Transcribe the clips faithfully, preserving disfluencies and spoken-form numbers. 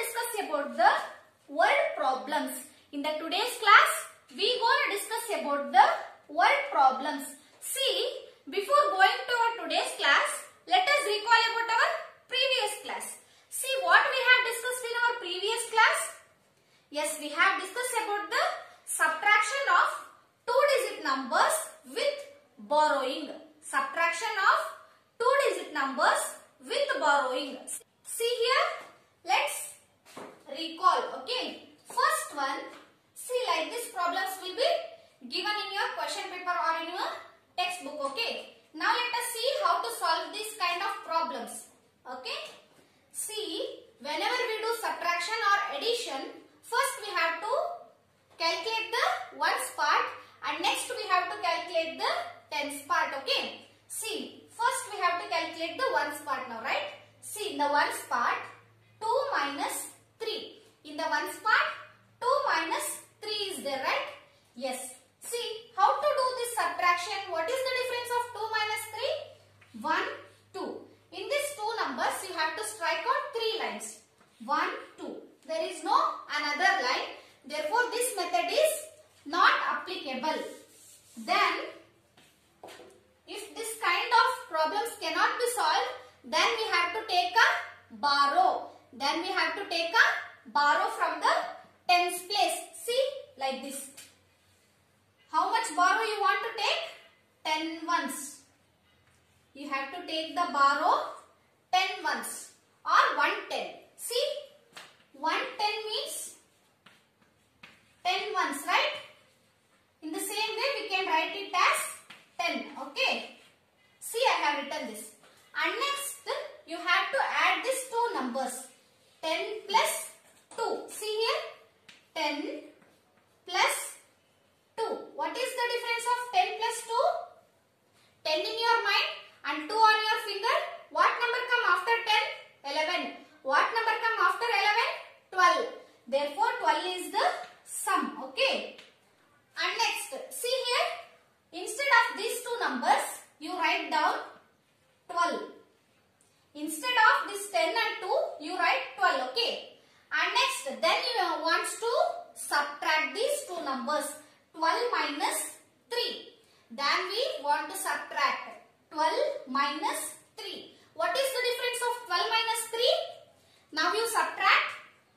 discuss about the word problems. In the today's class, we gonna discuss about the word problems. See, before going to our today's class, let us recall about our previous class. See what we have discussed in our previous class. Yes, we have discussed about the subtraction of two-digit numbers with borrowing. Subtraction of two-digit numbers with borrowing. See here, let's recall. Okay, first one. See, like this problems will be given in your question paper or in your textbook. Okay. Now let us see how to solve this kind of problems. Okay. See, whenever we do subtraction or addition, first we have to calculate the ones part and next we have to calculate the tens part. Okay. See, first we have to calculate the ones part now, right? See, in the ones part, two minus three. In the ones part, two minus three is there, right? Yes. See, how to do this subtraction? What is the difference of two minus three? one, two. In these two numbers, you have to strike out three lines. one, two. There is no another line. Therefore, this method is not applicable. Then, if this kind of problems cannot be solved, then we have to take a borrow. Then we have to take a borrow from the tens place. See, like this. How much borrow you want to take? ten ones. You have to take the borrow ten ones or one ten. See, one ten means ten ones, right? In the same way, we can write it as ten. Okay. See, I have written this. And next, you have to add these two numbers. ten plus two. See here. ten plus two. What is the difference of ten plus two? ten in your mind and two on your finger. What number come after ten? eleven. What number come after eleven? twelve. Therefore, twelve is the sum. Okay. And next, see here. Instead of these two numbers, you write down twelve. Instead of this ten and two, you write twelve. Okay. And next, then you want to subtract these two numbers. twelve minus three. Then we want to subtract twelve minus three. What is the difference of twelve minus three? Now you subtract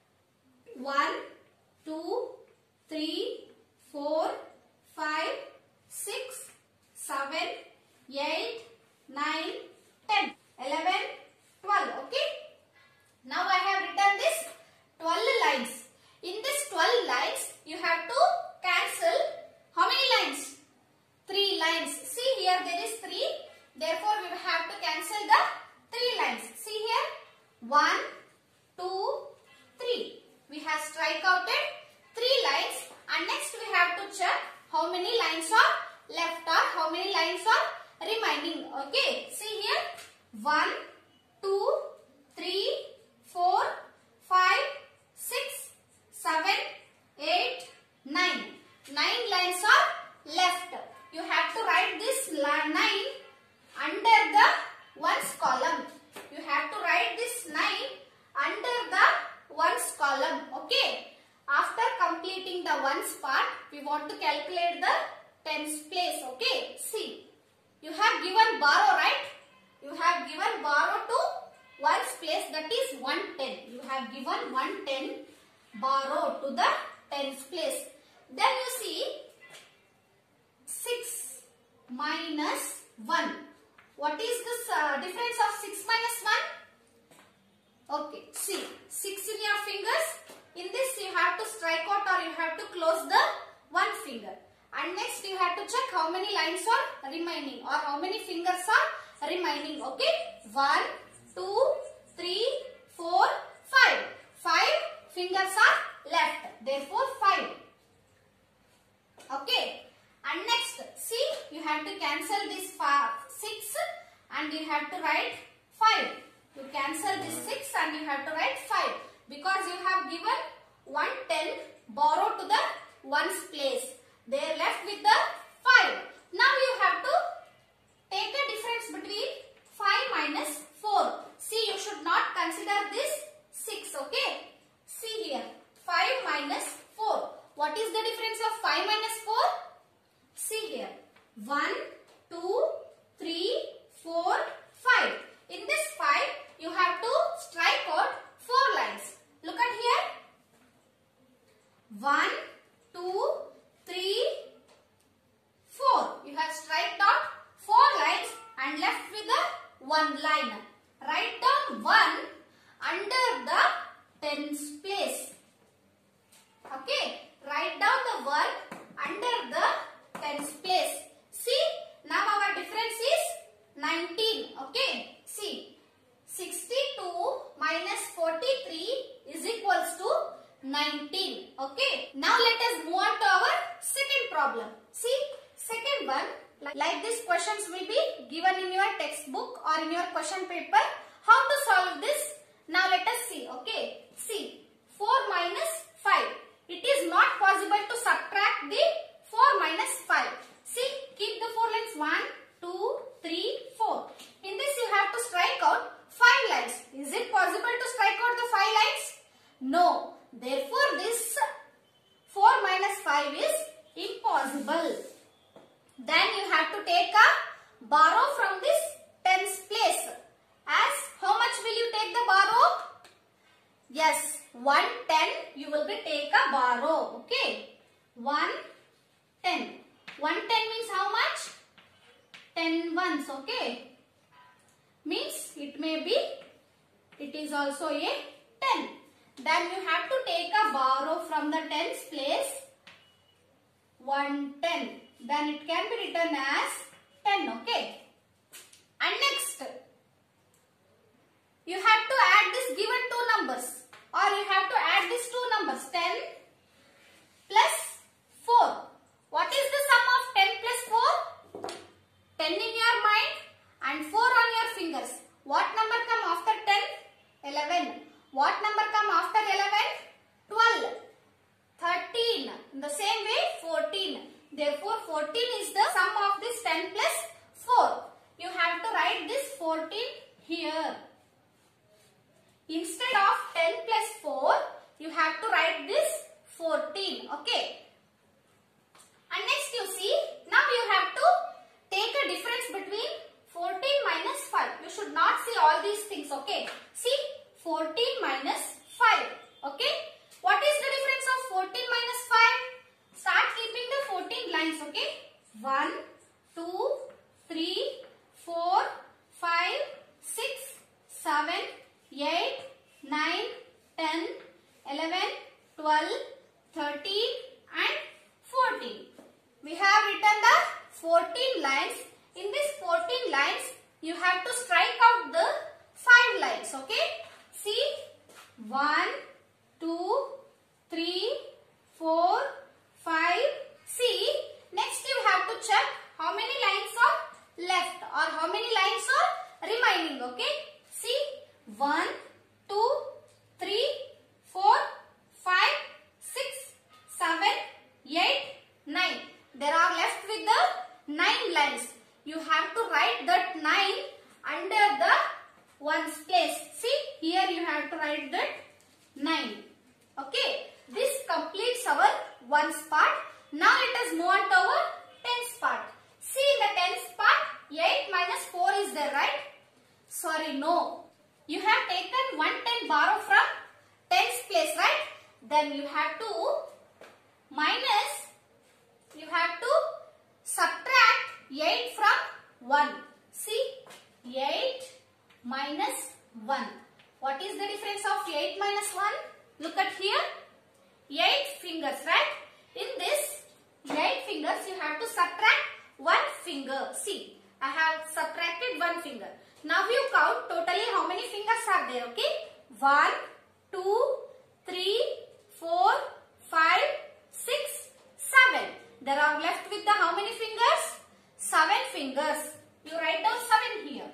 one, two, three, four, five, six, seven, eight, nine, ten, eleven, twelve. Okay. Now I have written this twelve lines. In this twelve lines, you have to cancel how many lines? three lines. See here, there is three. Therefore, we have to cancel the three lines. See here, one, two, three. We have strike outed three lines and next we have to check how many lines are left or how many lines are remaining. Okay, see here, one, two, three, four, five, six, seven, eight, nine. nine lines are left. You have to write this nine under the ones column. You have to write this nine under the ones column. Okay. After completing the ones part, we want to calculate the tens place. Okay. See, you have given borrow, right? You have given borrow to ones place, that is one ten. You have given one ten borrow to the tens place. Then you see six minus one. What is this uh, difference of six minus one? Okay, see, six in your fingers. In this you have to strike out or you have to close the one finger. And next you have to check how many lines are remaining or how many fingers are remaining. Okay, one, two, three, four, five. five fingers are left. Therefore, five. Okay. And next, see, you have to cancel this six and you have to write five. You cancel this six and you have to write five. Because you have given one ten borrow to the ones place. They are left with the five. Now you have to take a difference between five minus four. See, you should not consider this six, okay? nineteen. Okay. Now let us move on to our second problem. See, second one, like these questions will be given in your textbook or in your question paper. How to solve this? Now let us see. Okay. See, four minus five. It is not possible to subtract the four minus five. See, keep the four lines one, two, three, four. In this you have to strike out five lines. Is it possible to strike out the five lines? No. Therefore, this four minus five is impossible. Then you have to take a borrow from this tens place. As how much will you take the borrow? Yes, one ten you will be take a borrow. Okay, one ten. one ten means how much? ten ones. Okay, means it may be, it is also a ten. Then you have to take a borrow from the tens place, one ten. Then it can be written as ten. Okay. And next, you have to add this given two numbers, or you have to add these two numbers, ten plus four. What is the sum of ten plus four? ten in your mind and four on your fingers. What number come after ten? eleven. What number come after eleven? twelve. thirteen. In the same way, fourteen. Therefore, fourteen is the sum of this ten plus four. You have to write this fourteen here. Instead of ten plus four, you have to write this fourteen. Okay. And next you see, now you have to take a difference between fourteen minus five. You should not see all these things. Okay. See, fourteen minus five. Okay. What is the difference of fourteen minus five? Start keeping the fourteen lines. Okay. one, two, three, four, five, six, seven, eight, nine, ten, eleven, twelve, thirteen and fourteen. We have written the fourteen lines. In these fourteen lines, you have to strike out the five lines. Okay. See, one, two, three, four, five. See, next you have to check how many lines are left or how many lines are remaining. Okay. See, one, two, three, four, five, six, seven, eight, nine. There are left with the nine lines. You have to write that nine under the ones place. See, here you have to write that nine. Okay. This completes our ones part. Now let us move on to our tens part. See, in the tens part, eight minus four is there, right? Sorry, no. You have taken one ten borrow from tens place, right? Then you have to minus, you have to subtract eight from one. See, eight minus one. What is the difference of eight minus one? Look at here. eight fingers, right? In this eight fingers, you have to subtract one finger. See, I have subtracted one finger. Now you count totally how many fingers are there. Okay. one, two, three, four, five, six, seven. There are left with the how many fingers? seven fingers. You write down seven here.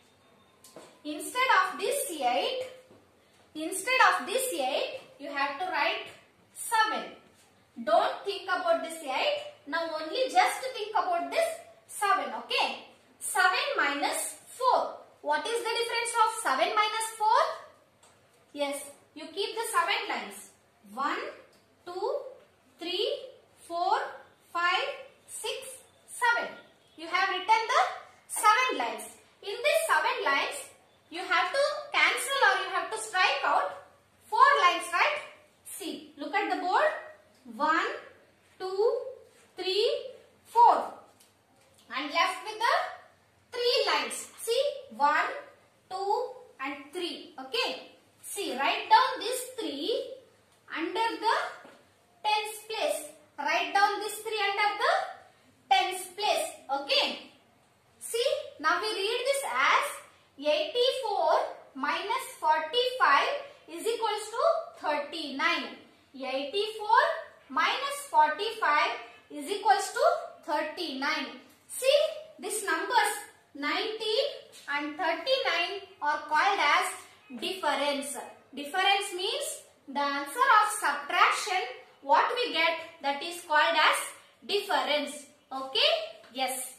Instead of this eight, instead of this eight, you have to write seven. Don't think about this eight. Now only just think about this seven. Okay. seven minus four. What is the difference of seven minus four? Yes, you keep the seven lines. one, two, three, four, five, six, seven. You have written the seven lines. In these seven lines, you have to cancel or you have to strike out four lines, right? See, look at the board. one, two, three, four. And left with the three lines. See, one, two and three. Okay. See, write down this three under the tens place. Write down this three under the tens place. Okay. See, now we read this as eighty-four minus forty-five is equals to thirty-nine. eighty-four minus forty-five is equals to thirty-nine. See, these numbers ninety and thirty-nine are called as difference. Difference means the answer of subtraction, what we get, that is called as difference. Okay? Yes.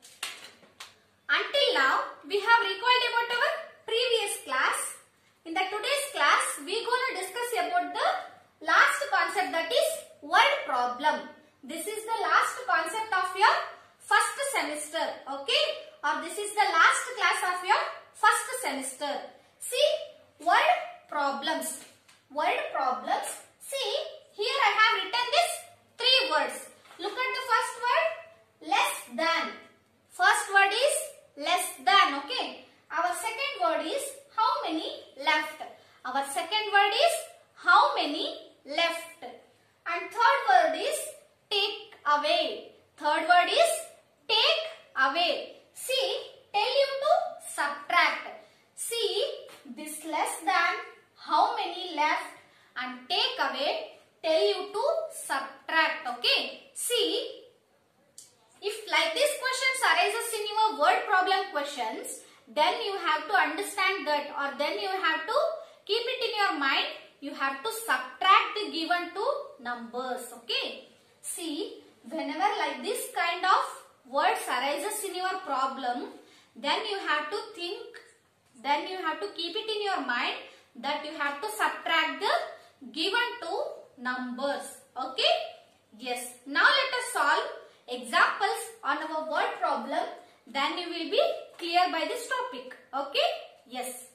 Until now, we have recalled about our previous class. In the today's class, we are going to discuss about the last concept, that is word problem. This is the last concept of your first semester. Okay? Or this is the last class of your first semester. See, word problems. Word problems. See, here I have written this three words. Look at the first word, less than. First word is less than. Okay. Our second word is how many left. Our second word is how many left. And third word is take away. Third word is take away. See, tell you to subtract. See, this less than, how many left, and take away tell you to subtract. Okay. See, if like these questions arises in your word problem questions, then you have to understand that, or then you have to keep it in your mind. You have to subtract the given two numbers. Okay. See, whenever like this kind of words arises in your problem, then you have to think, then you have to keep it in your mind that you have to subtract the given two numbers. Okay. Yes. Now let us solve examples on our word problem. Then you will be clear by this topic. Okay. Yes.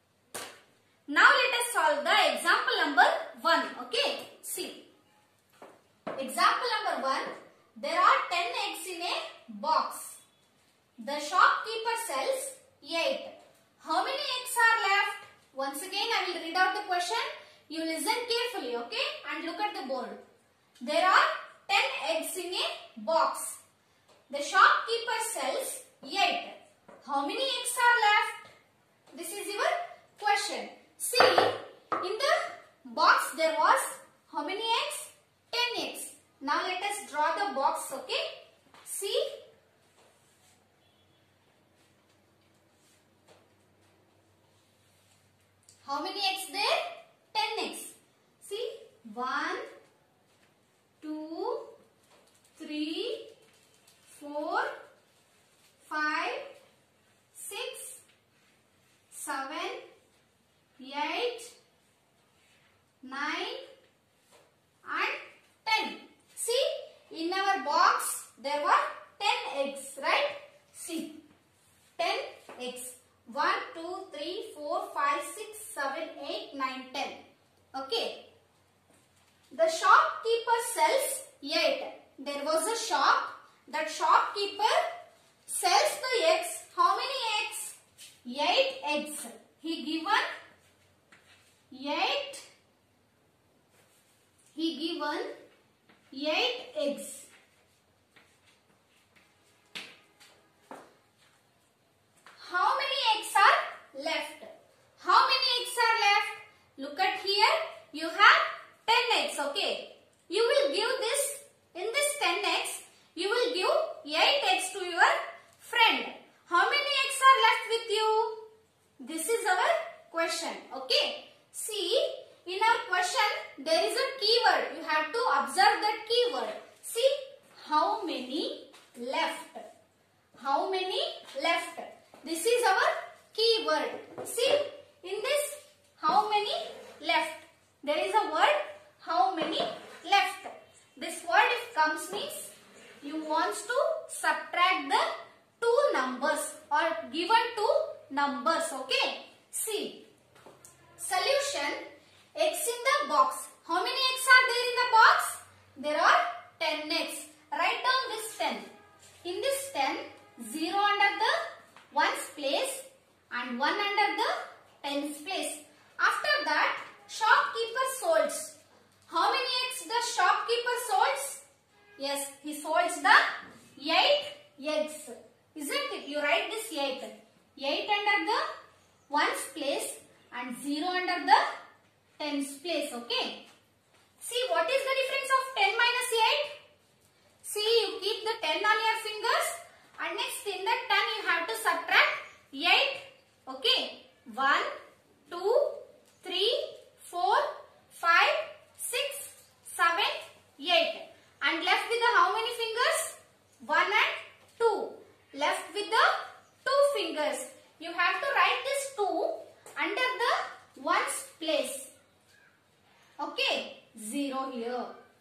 Now let us solve the example number one. Okay. See. Example number one. There are ten eggs in a box. The shopkeeper sells eight. How many eggs are left? Once again I will read out the question. You listen carefully, okay? And look at the board. There are ten eggs in a box. The shopkeeper sells eight. How many eggs are left? This is your question. See, in the box there was how many eggs? ten eggs. Now let us draw the box, okay? See. How many eggs there? ten eggs. See, one, two, three, four, five, six, seven, eight, nine, and ten. See, in our box there were ten eggs, right? See, ten eggs. one, two, three, four, five, six, seven, eight, nine, ten. Okay. The shopkeeper sells eight. There was a shop. That shopkeeper sells the eggs. How many eggs? eight eggs. He given eight. He given eight eggs. How many eggs are left? How many eggs are left? Look at here. You have ten eggs. Okay. You will give this, in this ten eggs, you will give eight eggs to your friend. How many eggs are left with you? This is our question. Okay. See, in our question, there is a keyword. You have to observe that keyword. See, how many left? How many left? This is our keyword. See, in this, how many left? There is a word, how many left. This word if comes means you want to subtract the two numbers or given two numbers. Okay. See, solution, eggs in the box. How many eggs are there in the box? There are ten eggs. Write down this ten. In this ten, zero under the ones place and one under the tens place. After that, shopkeeper sold. How many eggs the shopkeeper sold? Yes, he sold the eight eggs. Isn't it? You write this eight. eight under the ones place and zero under the tens place. Okay. See, what is the difference of ten minus eight? See, you keep the ten on your fingers and next in the ten you have to subtract eight. Okay. one, two, three, four, five, six, seven, eight. And left with the how many fingers? one and two. Left with the two fingers. You have to write this two under the ones place. Okay. zero here.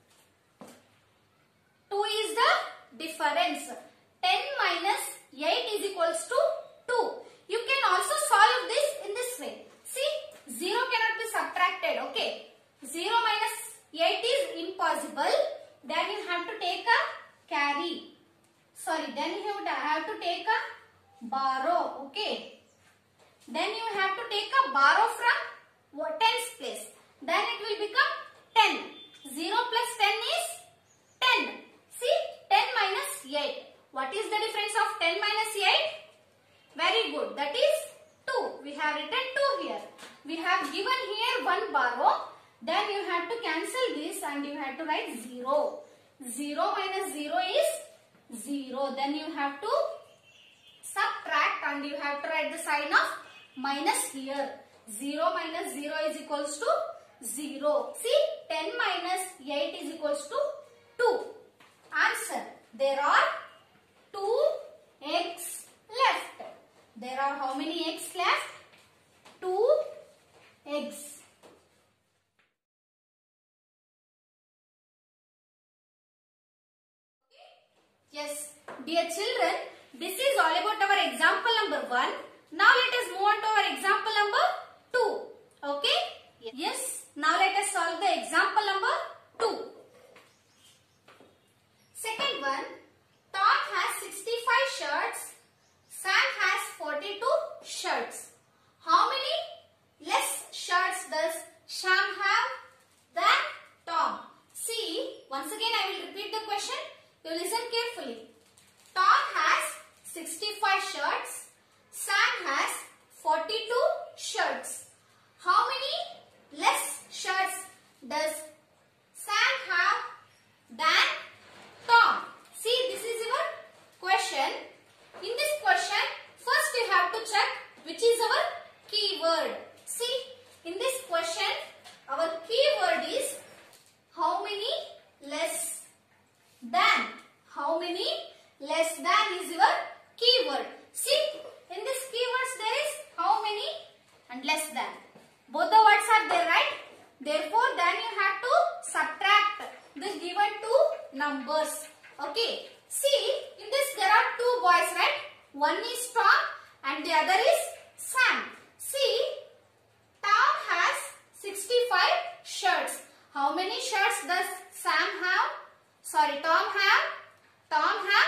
two is the difference. ten minus eight is equals to two. You can also solve this in this way. See, zero cannot be subtracted. Okay. zero minus eight is impossible. Then you have to take a carry. Sorry, then you have to take a borrow. Okay. Then you have to take a borrow from tens place. Then it will become ten. zero plus ten is ten. See, ten minus eight. What is the difference of ten minus eight? Very good. That is two. We have written two here. We have given here one borrow. Then you have to cancel this and you have to write zero. zero minus zero is zero. Then you have to subtract and you have to write the sign of minus here. zero minus zero is equals to zero. See, ten minus eight is equals to two. Answer. There are two eggs left. There are how many eggs left? Two eggs. Yes, dear children, this is all about our example number one. Now let us move on to our example number two. Okay? Yes. Now let us solve the example number two. Second one, Tom has sixty-five shirts, Sam has forty-two shirts. How many less shirts does Sam have than Tom? See, once again I will repeat the question. You listen carefully. Tom has sixty-five shirts, Sam has forty-two shirts. How many less shirts does Sam have than Tom? See, this is your question. In this question, first you have to check which is our keyword. See, in this question, our keyword is how many less than. How many less than is your keyword. See, in this keywords there is how many and less than. Both the words are there, right? Therefore, then you have to subtract the given two numbers. Okay. See, in this there are two boys, right? One is Tom and the other is Sam. See, Tom has sixty-five shirts. How many shirts does Sam have? Sorry, Tom have? Tom have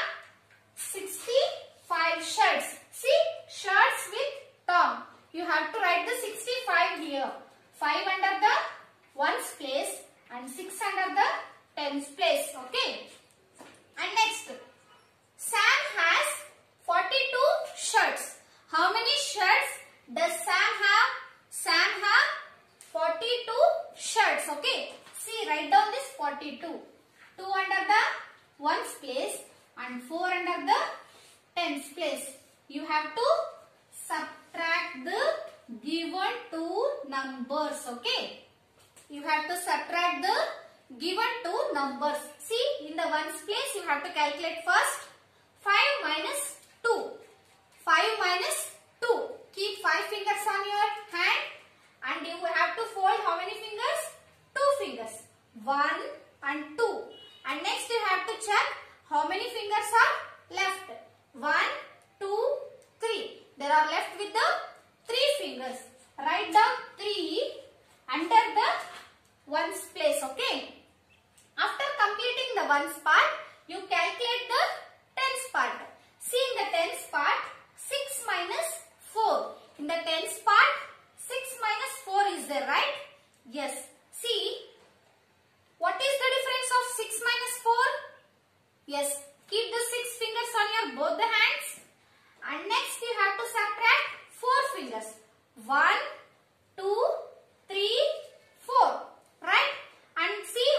sixty-five shirts. See, shirts with Tom. You have to write the sixty-five here. five under the ones place and six under the tens place. Okay. And next, Sam has forty-two shirts. How many shirts does Sam have? Sam have forty-two shirts. Okay. See, write down this forty-two. two under the ones place and four under the tens place. You have to subtract the given two numbers. Okay. You have to subtract the given two numbers. See, in the ones place you have to calculate first. five minus two. five minus two. Keep five fingers on your hand and you have to fold how many fingers? two fingers. one and two. And next you have to check how many fingers are left. one, two, three. There are left with the three fingers. Write down three under the ones place. Okay. After completing the ones part, you calculate the tens part. See, in the tens part, six minus four. In the tens part, six minus four is there, right? Yes. See, what is the difference of six minus four? Yes. Keep the six fingers on your both the hands. And next you have to subtract four fingers. one, two, three, four. Right? And see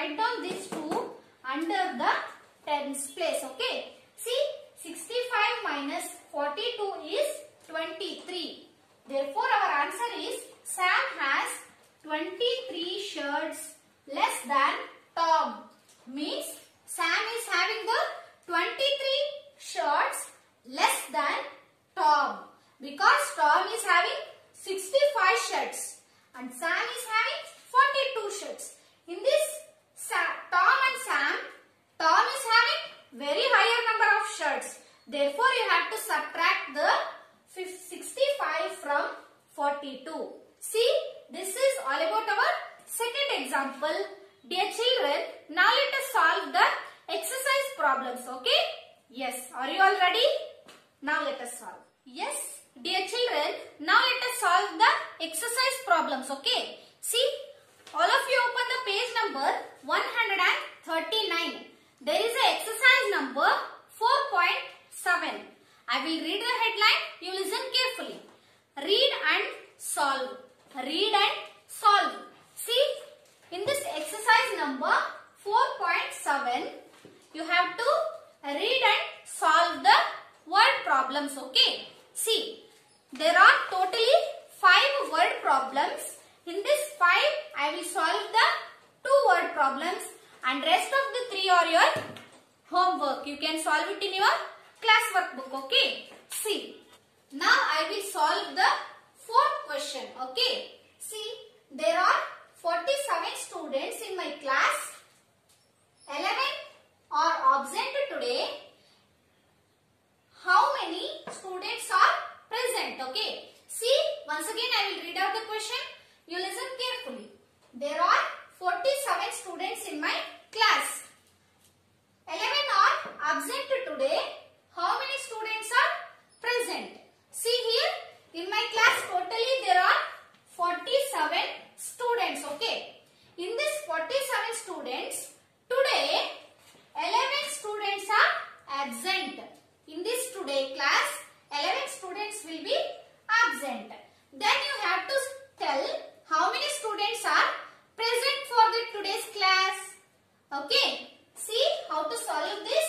write down these two under the tens place. Okay. See, sixty-five minus forty-two is twenty-three. Therefore, our answer is Sam has twenty-three shirts less than Tom. Means Sam is having the twenty-three shirts less than Tom. Because Tom is having sixty-five shirts and Sam is having forty-two shirts. In this Tom and Sam, Tom is having very higher number of shirts. Therefore, you have to subtract the sixty-five from forty-two. See, this is all about our second example. Dear children, now let us solve the exercise problems. Okay? Yes. Are you all ready? Now let us solve. Yes, dear children, now let us solve the exercise problems. Okay? See, all of you open the page number one hundred thirty-nine. There is a exercise number four point seven. I will read the headline. You listen carefully. Read and solve. Read and solve. See, in this exercise number four point seven, you have to read and solve the word problems. Okay. See, there are totally five word problems. In this five, I will solve the two word problems and rest of the three are your homework. You can solve it in your class workbook. Okay. See, now I will solve the fourth question. Okay. See, there are forty-seven students in my class. eleven are absent today. How many students are present? Okay. See, once again I will read out the question. You listen carefully. There are forty-seven students in my class. eleven are absent today. How many students are present? See here, in my class totally there are forty-seven students. Okay. In this forty-seven students, today eleven students are absent. In this today class, eleven students will be absent. Then you have to tell how many students are present for the today's class. Okay. See how to solve this.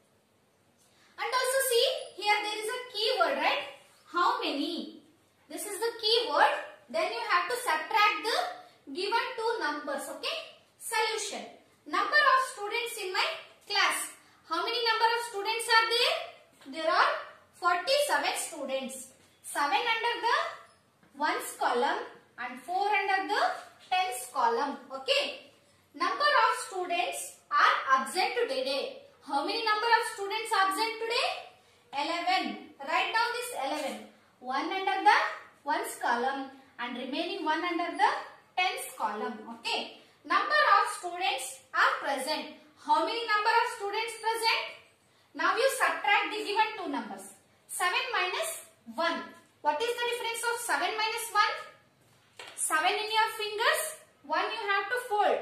And also see, here there is a keyword, right? How many? This is the keyword. Then you have to subtract the given two numbers. Okay. Solution. Number of students in my class. How many number of students are there? There are forty-seven students. seven under the ones column and four under the tens column. Okay. Number of students are absent today. How many number of students absent today? eleven. Write down this eleven. one under the ones column and remaining one under the tens column. Okay. Number of students are present. How many number of students present? Now you subtract the given two numbers. seven minus one. What is the difference of seven minus one? seven in your fingers. one you have to fold.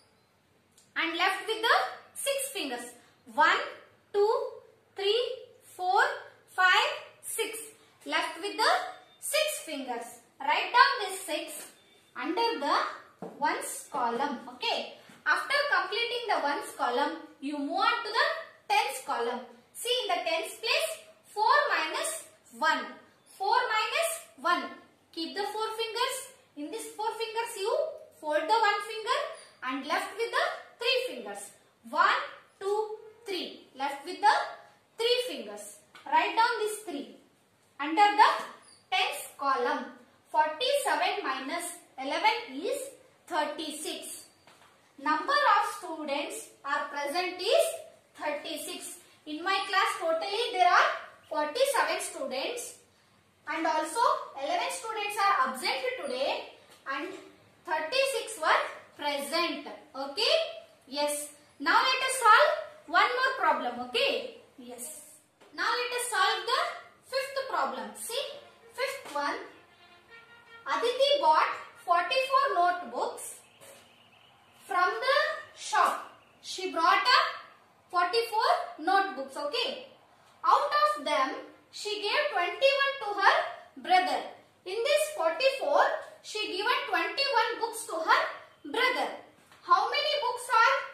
And left with the six fingers. one, two, three, four, five, six. Left with the six fingers. Write down this six under the ones column. Okay. After completing the ones column, you move on to the tens column. See, in the tens place, four minus one. four minus one. Keep the four fingers. In this four fingers, you fold the one finger and left with the three fingers. one, two, three. Left with the three fingers. Write down this three. Under the tens column, forty-seven minus eleven is thirty-six. Number of students are present is thirty-six. In my class totally there are forty-seven students and also eleven students are absent today and thirty-six were present. Okay? Yes. Now let us solve one more problem. Okay? Yes. Now let us solve the fifth problem. See? Fifth one. Aditi bought forty-four notebooks from the shop. She brought up forty-four notebooks. Okay? Out of them, she gave twenty-one to her brother. In this forty-four, she given twenty-one books to her brother. How many books are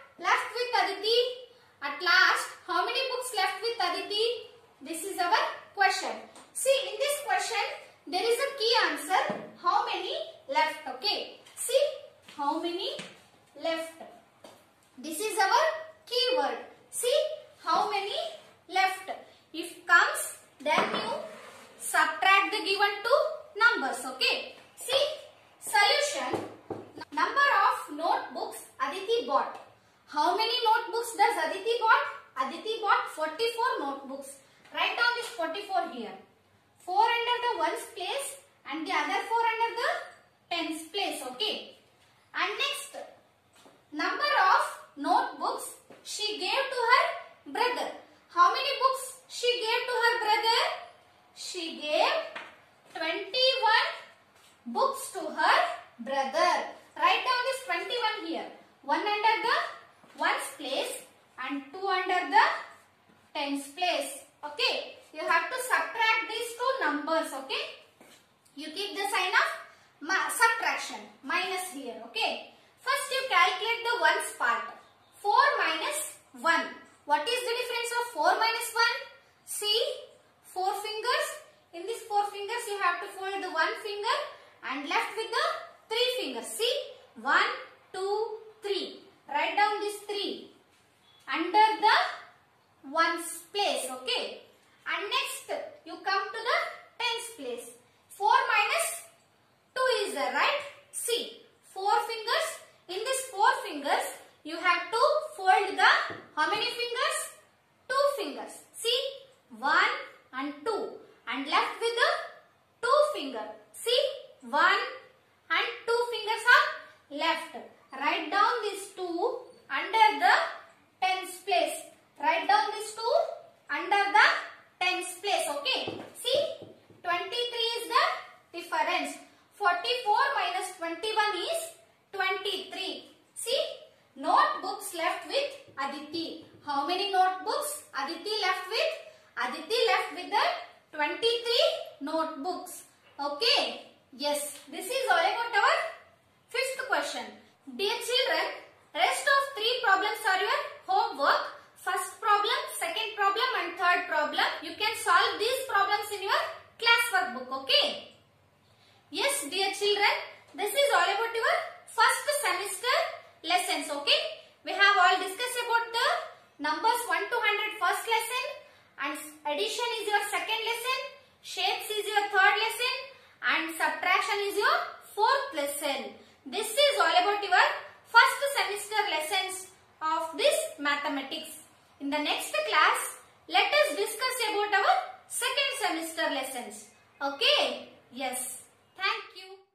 subtract the given two numbers. Okay. See, solution. Number of notebooks Aditi bought. How many notebooks does Aditi bought? Aditi bought forty-four notebooks. Write down this forty-four here. four under the ones place and the other four under the tens place. Okay. And next, number of notebooks she gave to her brother. How many books she gave to her brother? She gave twenty-one books to her brother. Write down this twenty-one here. one under the ones place and two under the tens place. Okay. You have to subtract these two numbers. Okay. You keep the sign of subtraction, minus here. Okay. First you calculate the ones part. four minus one. What is the difference of four minus one? See, four fingers. In these four fingers you have to fold the one finger and left with the three fingers. See, one, two, three. Write down this three under the ones place. Okay. And next you come to the tens place. four minus two is there, right? See, four fingers. In this four fingers, you have to fold the, how many fingers? Two fingers. See, one and two. And left with the two finger. See, one and two fingers are left. Write down these two under the tens place. Write down these two under the tens place. Okay. See, twenty-three is the difference. forty-four minus twenty-one is twenty-three. See, notebooks left with Aditi. How many notebooks Aditi left with? Aditi left with the twenty-three notebooks. Okay. Yes, this is all about our fifth question. Dear children, rest of three problems are your homework. First problem, second problem and third problem. You can solve these problems in your class workbook. Okay. Yes, dear children, this is all about your first semester lessons. Okay. We have all discussed about the numbers one to one hundred first lesson, and addition is your second lesson, shapes is your third lesson, and subtraction is your fourth lesson. This is all about your first semester lessons of this mathematics. In the next class, let us discuss about our second semester lessons. Okay? Yes. Thank you.